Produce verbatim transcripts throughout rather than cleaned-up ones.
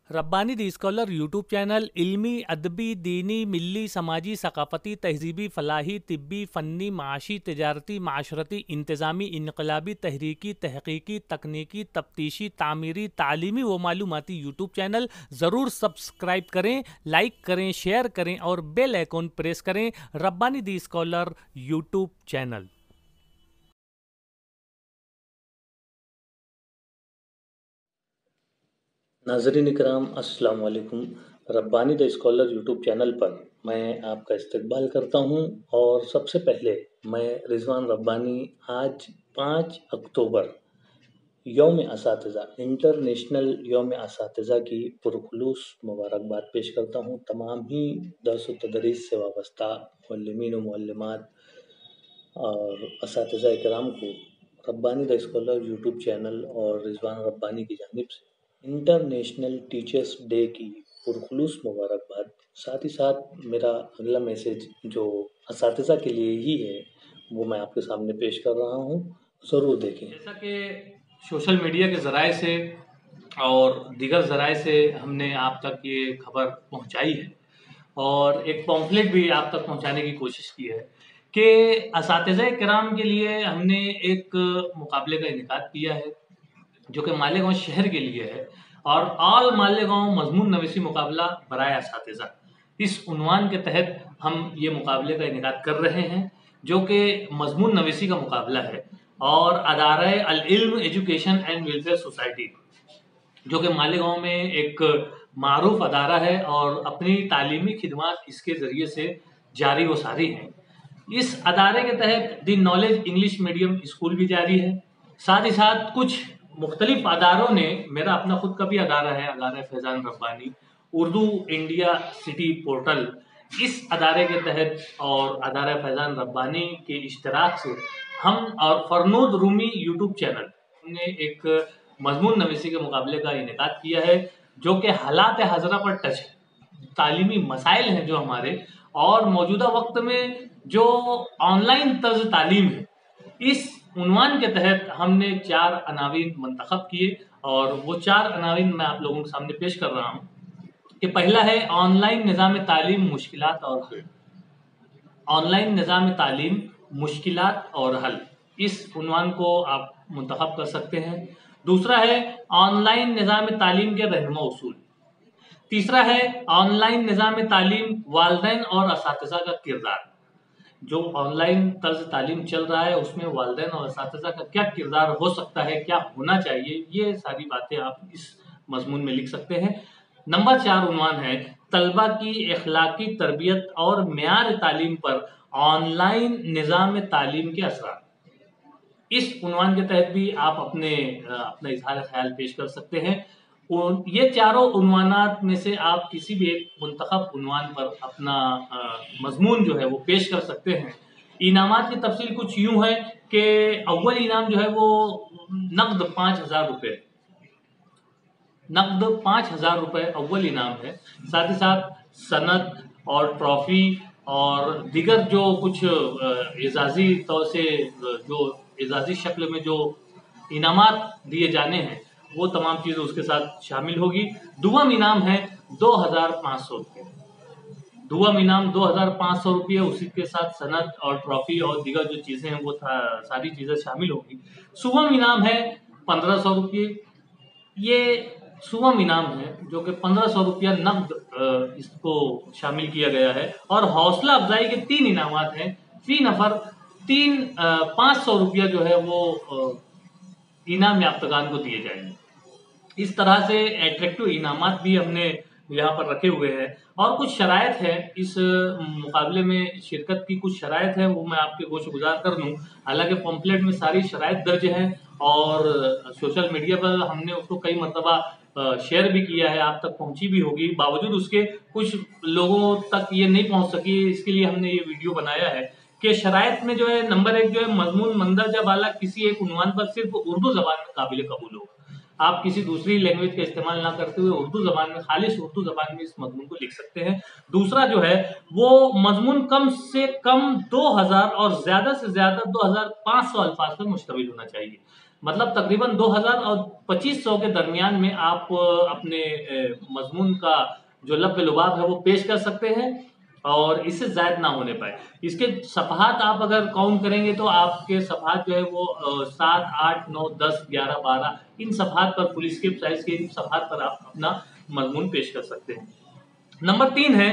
Rabbani the scholar YouTube channel इल्मी, अदबी, दीनी, मिली, समाजी, सकाफती, तहजीबी, फलाही, तिब्बी, फ़न्नी, माशी, तजारती, माशरती, इंतज़ामी, इनकलाबी, तहरीकी, तहकीकी, तकनीकी, तफ्तीशी, तामीरी, तालीमी व मालूमाती यूट्यूब चैनल ज़रूर सब्सक्राइब करें, लाइक करें, शेयर करें और बेल आइकॉन प्रेस करें। Rabbani the scholar YouTube channel. नाज़रीन इकराम, अस्सलाम वालेकुम। Rabbani the scholar YouTube channel पर मैं आपका इस्तकबाल करता हूं और सबसे पहले मैं रिजवान रब्बानी आज पाँच अक्टूबर यौम असातिज़ा इंटरनेशनल यौम असातिज़ा की पुरखुलूस मुबारकबाद पेश करता हूं तमाम ही दर्स व तदरीस से वाबस्ता मुअल्लिमीन व मुअल्लिमात और असातिज़ा इकराम को Rabbani the scholar YouTube channel और रिजवान रब्बानी की जानिब से इंटरनेशनल टीचर्स डे की पुरखुलूस मुबारकबाद। साथ ही साथ मेरा अगला मैसेज जो असातिज़ा के लिए ही है वो मैं आपके सामने पेश कर रहा हूँ, ज़रूर देखें। जैसा कि सोशल मीडिया के ज़राए से और दीगर ज़राए से हमने आप तक ये खबर पहुंचाई है और एक पॉम्फलेट भी आप तक पहुंचाने की कोशिश की है कि असातिज़ा किराम के लिए हमने एक मुकाबले का इनेकाद किया है जो कि मालेगांव शहर के लिए है और ऑल मालेगांव मजमून नवीसी मुकाबला बराए असातिज़ा, इस उन्वान के तहत हम ये मुकाबले का इनेकाद कर रहे हैं जो कि मजमून नवीसी का मुकाबला है और अदारा अल इल्म एजुकेशन एंड वेलफेयर सोसाइटी जो कि मालेगांव में एक मारूफ अदारा है और अपनी तालीमी खिदमात इसके ज़रिए से जारी व सारी हैं। इस अदारे के तहत the knowledge English medium school भी जारी है। साथ ही साथ कुछ मुख्तलिफ अदारों ने, मेरा अपना खुद का भी अदारा है, अदारा Faizan Rabbani, Urdu India city portal, इस अदारे के तहत और अदारा फैज़ान रब्बानी के इश्तराक से हम और फरनूद रूमी यूट्यूब चैनल ने एक मजमून नवीसी के मुकाबले का इनेकाद किया है जो कि हालात हज़रा पर टच है। तालीमी मसाइल हैं जो हमारे और मौजूदा वक्त में जो ऑनलाइन तर्ज तालीम है, इस उन्वान के तहत हमने चार अनावीन मंतखब किए और वो चार अनावीन मैं आप लोगों के सामने पेश कर रहा हूँ कि पहला है ऑनलाइन निज़ाम तालीम मुश्किलात और हल। ऑनलाइन निज़ाम तालीम मुश्किलात और हल, इस उन्वान को आप मुंतखब कर सकते हैं। दूसरा है ऑनलाइन निज़ाम तालीम के रहनुमा उसूल। तीसरा है ऑनलाइन निज़ाम तालीम वालिदैन और असातिज़ा का किरदार। जो ऑनलाइन तर्ज तालीम चल रहा है उसमें वालिदैन और असातिज़ा का क्या किरदार हो सकता है, क्या होना चाहिए, ये सारी बातें आप इस मजमून में लिख सकते हैं। नंबर चार उन्वान है तलबा की अखलाकी तरबियत और मेयार तालीम पर ऑनलाइन निज़ाम तालीम के असरात। इस उन्वान के तहत भी आप अपने अपना इजहार ख्याल पेश कर सकते हैं। ये चारों उन्वानात में से आप किसी भी एक मुंतखब उन्वान पर अपना मजमून जो है वो पेश कर सकते हैं। इनामात की तफसील कुछ यूँ है कि अव्वल इनाम जो है वो नकद पाँच हज़ार रुपये नकद पाँच हज़ार रुपये अव्वल इनाम है। साथ ही साथ सनद और ट्रॉफ़ी और दिगर जो कुछ एजाजी तौर से जो एजाजी शक्ल में जो इनामात दिए जाने हैं वो तमाम चीज़ें उसके साथ शामिल होगी। दुआम इनाम है दो हज़ार पाँच सौ रुपये दुआम इनाम दो हज़ार पाँच सौ रुपये, उसी के साथ सनद और ट्रॉफ़ी और दिगर जो चीज़ें हैं वो सारी चीज़ें शामिल होगी। सुवम इनाम है पंद्रह सौ रुपये। ये सुवम इनाम है जो कि पंद्रह सौ रुपया नकद इसको शामिल किया गया है और हौसला अफजाई के तीन इनामात हैं। फी नफर तीन पाँच सौ रुपया जो है वो इनाम याफ्तगान को दिए जाएंगे। इस तरह से एट्रैक्टिव इनामात भी हमने यहाँ पर रखे हुए हैं और कुछ शराइत है इस मुकाबले में शिरकत की, कुछ शराइत है वो मैं आपके गोश गुजार कर दूँ। हालांकि पम्पलेट में सारी शराइत दर्ज हैं और सोशल मीडिया पर हमने उसको कई मरतबा शेयर भी किया है, आप तक पहुंची भी होगी, बावजूद उसके कुछ लोगों तक ये नहीं पहुंच सकी। इसके लिए हमने ये वीडियो बनाया है कि शराइत में जो है नंबर एक जो है मजमून मंदरजा वाला किसी एक उन्वान पर सिर्फ उर्दू ज़बान में काबिल कबूल हो। आप किसी दूसरी लैंग्वेज का इस्तेमाल ना करते हुए उर्दू ज़बान में, खालिश उर्दू ज़बान में इस मजमून को लिख सकते हैं। दूसरा जो है वो मजमून कम से कम दो हज़ार और ज़्यादा से ज़्यादा दो हज़ार पाँच सौ अल्फाज पर मुश्तमिल होना चाहिए। मतलब तकरीबन दो हज़ार और पच्चीस सौ के दरमियान में आप अपने मजमून का जो लब्ब लुबाब है वो पेश कर सकते हैं और इससे ज़ायद ना होने पाए। इसके सफ़हात आप अगर काउंट करेंगे तो आपके सफ़हात जो है वो सात आठ नौ दस ग्यारह बारह इन सफ़हात पर, फुल स्केप साइज के इन सफ़हात पर आप अपना मजमून पेश कर सकते हैं। नंबर तीन है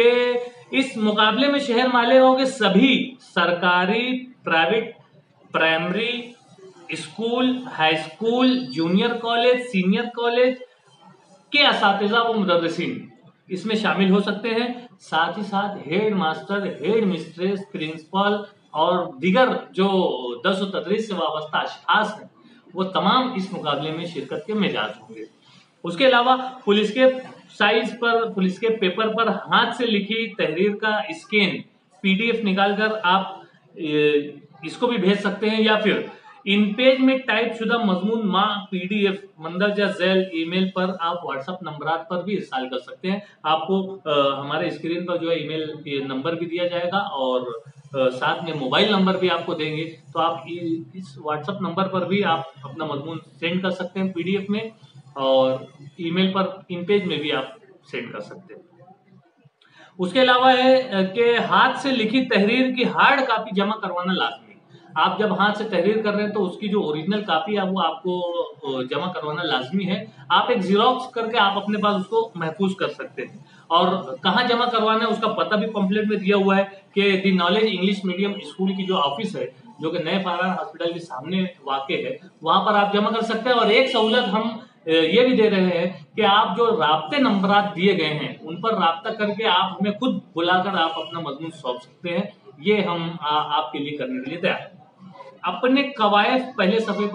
कि इस मुकाबले में शहर मालेगांव के सभी सरकारी, private, primary school, high school, junior college, senior college के असातिज़ा व मुदर्रिसीन इसमें शामिल हो सकते हैं। साथ ही साथ head master, head mistress, principal और दीगर जो दर्स व तदरीस से वाबस्ता अशखास हैं वो तमाम इस मुकाबले में शिरकत के मिजाज होंगे। उसके अलावा फुल स्केप साइज पर, फुल स्केप पेपर पर हाथ से लिखी तहरीर का स्कैन पीडीएफ निकालकर आप इसको भी भेज सकते हैं, या फिर इन पेज में टाइप शुदा मजमून मा पीडीएफ मंदरजा झैल ईमेल पर आप व्हाट्सएप नंबर पर भी इरसाल कर सकते हैं। आपको आ, हमारे स्क्रीन पर जो है ईमेल नंबर भी दिया जाएगा और आ, साथ में मोबाइल नंबर भी आपको देंगे, तो आप इस व्हाट्सएप नंबर पर भी आप अपना मजमून सेंड कर सकते हैं पीडीएफ में, और ईमेल पर इन पेज में भी आप सेंड कर सकते हैं। उसके अलावा है कि हाथ से लिखी तहरीर की हार्ड कॉपी जमा करवाना लाजमी। आप जब हाथ से तहरीर कर रहे हैं तो उसकी जो ओरिजिनल कॉपी है वो आपको जमा करवाना लाजमी है। आप एक जीरोक्स करके आप अपने पास उसको महफूज कर सकते हैं। और कहाँ जमा करवाना है उसका पता भी पंफलेट में दिया हुआ है कि the knowledge English medium school की जो ऑफिस है जो कि नए फारान हॉस्पिटल के सामने वाक़ है, वहां पर आप जमा कर सकते हैं। और एक सहूलत हम ये भी दे रहे हैं कि आप जो राब्ते नंबरात दिए गए हैं उन पर राब्ता करके आप हमें खुद बुलाकर आप अपना मजमून सौंप सकते हैं। ये हम आ, आपके लिए करने के लिए तैयार हैं। अपने कवायद पहले सफ़े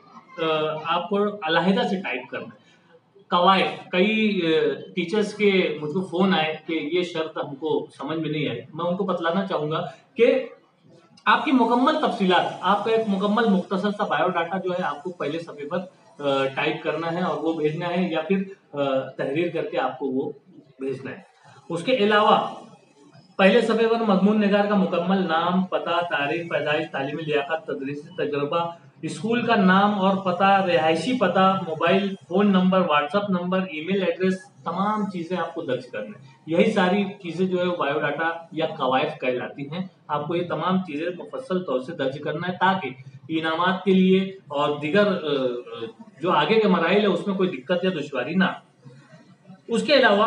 पर आपको अलहदा से टाइप करना है। कवायद, कई टीचर्स के मुझको फ़ोन आए कि ये शर्त हमको समझ में नहीं आई। मैं उनको बतलाना चाहूँगा कि आपकी मुकम्मल तफसीलात, आपका एक मुकम्मल मुख्तसर सा बायोडाटा जो है आपको पहले सफ़े पर टाइप करना है और वो भेजना है, या फिर तहरीर करके आपको वो भेजना है। उसके अलावा पहले सफ़े पर मजमून निगार का मुकम्मल नाम, पता, तारीख पैदाइश, तालीमी लियाकत, तदरीसी तजुर्बा, स्कूल का नाम और पता, रिहायशी पता, mobile phone number, WhatsApp number, email address, तमाम चीज़ें आपको दर्ज करना है। यही सारी चीज़ें जो है बायोडाटा या कवायद कहलाती हैं। आपको ये तमाम चीज़ें मुफस्सल तौर से दर्ज करना है ताकि इनामात के लिए और दीगर जो आगे के मराइल है उसमें कोई दिक्कत या दुश्वारी ना। उसके अलावा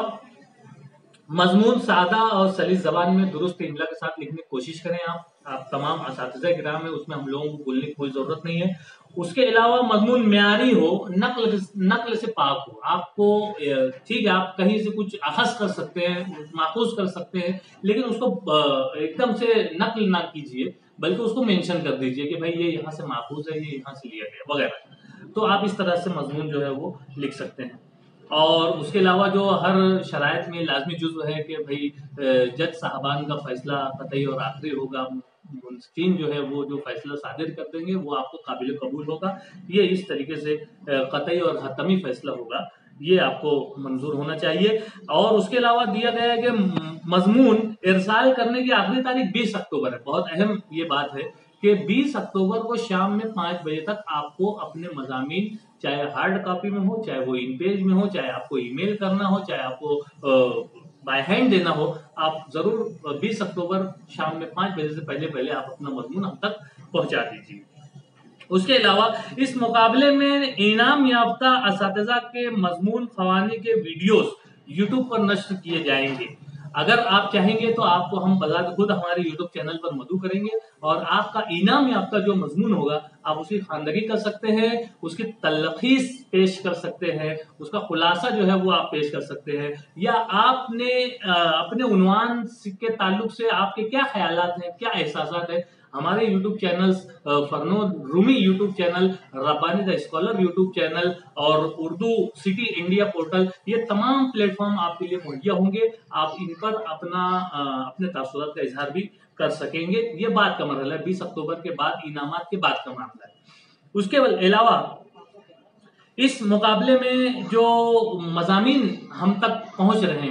मजमून सादा और सलीस ज़बान में दुरुस्त इमला के साथ लिखने की कोशिश करें। आप आप तमाम असातिज़ा किराम है उसमें हम लोगों को बोलने की कोई ज़रूरत नहीं है। उसके अलावा मजमून म्यारी हो, नकल नकल से पाक हो। आपको ठीक है आप कहीं से कुछ अखज़ कर सकते हैं, माखूज़ कर सकते हैं, लेकिन उसको एकदम से नकल ना कीजिए, बल्कि उसको मेंशन कर दीजिए कि भाई ये यहाँ से माखूज़ है, ये यहाँ से लिया गया वगैरह। तो आप इस तरह से मजमून जो है वो लिख सकते हैं। और उसके अलावा जो हर शराइत में लाजमी जुज़्व है कि भाई जज साहबान का फैसला कतई और आखिरी होगा। मुंसिफीन जो है वो जो फैसला सादिर कर देंगे वो आपको काबिल कबूल होगा। ये इस तरीके से कतई और हतमी फैसला होगा, ये आपको मंजूर होना चाहिए। और उसके अलावा दिया गया है कि मजमून इरसाल करने की आखिरी तारीख बीस अक्टूबर है। बहुत अहम ये बात है कि बीस अक्टूबर को शाम में पाँच बजे तक आपको अपने मज़ामीन, चाहे हार्ड कॉपी में हो, चाहे वो इन पेज में हो, चाहे आपको ईमेल करना हो, चाहे आपको बाय हैंड देना हो, आप ज़रूर बीस अक्टूबर शाम में पाँच बजे से पहले पहले आप अपना मजमून हम तक पहुंचा दीजिए। उसके अलावा इस मुकाबले में इनाम याफ्ता असातिज़ा के मजमून ख़वानी के वीडियोस यूट्यूब पर नश्र किए जाएंगे। अगर आप चाहेंगे तो आपको हम बजात खुद हमारे यूट्यूब चैनल पर मदऊ करेंगे और आपका इनाम याफ्ता जो मजमून होगा आप उसकी खानदगी कर सकते हैं, उसकी तलखीस पेश कर सकते हैं, उसका खुलासा जो है वो आप पेश कर सकते हैं, या आपने अपने उन्वान के ताल्लुक से आपके क्या ख्यालात हैं, क्या एहसासात हैं। हमारे यूट्यूब चैनल्स फरनोद रूमी YouTube channel, Rabbani the scholar YouTube channel और उर्दू सिटी इंडिया पोर्टल, ये तमाम प्लेटफॉर्म आपके लिए मुहैया होंगे। आप इन पर अपना अपने तासुरात का इजहार भी कर सकेंगे। ये बात का मरहला है, बीस अक्टूबर के बाद, इनामात के बाद का मामला है। उसके अलावा इस मुकाबले में जो मज़ामीन हम तक पहुंच रहे हैं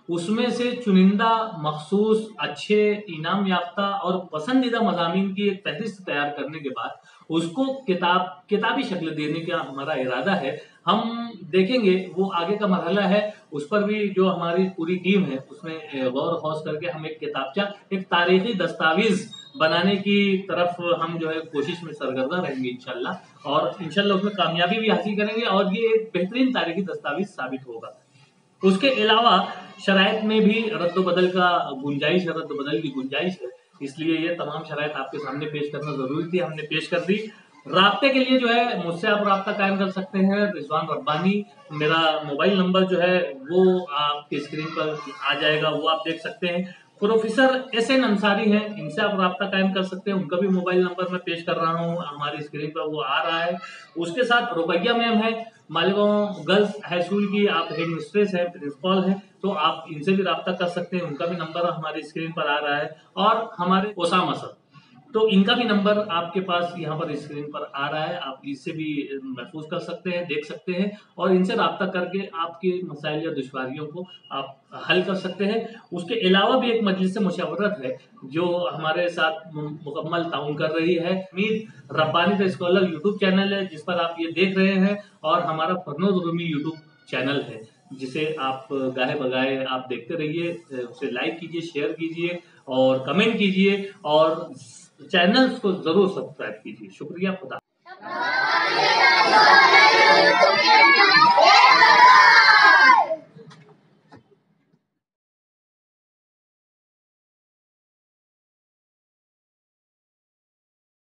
उसमें से चुनिंदा मखसूस अच्छे इनाम याफ्ता और पसंदीदा मज़ामीन की एक फहरिस्त तैयार करने के बाद उसको किताब किताबी शक्ल देने का हमारा इरादा है। हम देखेंगे वो आगे का मरहला है, उस पर भी जो हमारी पूरी टीम है उसमें गौर खौस करके हम एक किताबचा एक तारीखी दस्तावेज बनाने की तरफ हम जो है कोशिश में सरगर्दा रहेंगे इंशाल्लाह, और इंशाल्लाह उसमें कामयाबी भी हासिल करेंगे और ये एक बेहतरीन तारीखी दस्तावेज साबित होगा। उसके अलावा शराइत में भी रद्द बदल का गुंजाइश है, रद्द बदल की गुंजाइश है, इसलिए ये तमाम शराइत आपके सामने पेश करना जरूरी थी, हमने पेश कर दी। राब्ते के लिए जो है मुझसे आप राब्ता कायम कर सकते हैं, रिजवान रब्बानी मेरा मोबाइल नंबर जो है वो आपके स्क्रीन पर आ जाएगा, वो आप देख सकते हैं। प्रोफेसर एस एन अंसारी हैं, इनसे आप राब्ता कायम कर सकते हैं, उनका भी मोबाइल नंबर मैं पेश कर रहा हूँ, हमारी स्क्रीन पर वो आ रहा है। उसके साथ रुकैया मैम है, मालेगांव गर्ल्स हाई स्कूल की आप हेड मिस्ट्रेस है, प्रिंसिपल है, तो आप इनसे भी राब्ता कर सकते हैं, उनका भी नंबर हमारी स्क्रीन पर आ रहा है। और हमारे ओसामा सर, तो इनका भी नंबर आपके पास यहाँ पर स्क्रीन पर आ रहा है, आप इससे भी महफूज कर सकते हैं, देख सकते हैं और इनसे राब्ता करके आपके मसाइल या दुश्वारियों को आप हल कर सकते हैं। उसके अलावा भी एक मजलिस मुशावरत है जो हमारे साथ मुकम्मल ताउन कर रही है। Mir Rabbani the scholar YouTube channel है जिस पर आप ये देख रहे हैं, और हमारा फरनोज रूमी यूट्यूब चैनल है जिसे आप गाहे बगाए आप देखते रहिए, उसे लाइक कीजिए, शेयर कीजिए और कमेंट कीजिए और चैनल्स को जरूर सब्सक्राइब कीजिए। शुक्रिया, खुदा।